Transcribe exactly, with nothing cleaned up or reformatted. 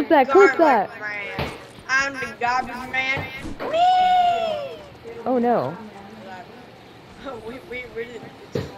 that, clip that. Garbage man. I'm the garbage man. Oh no. we we we just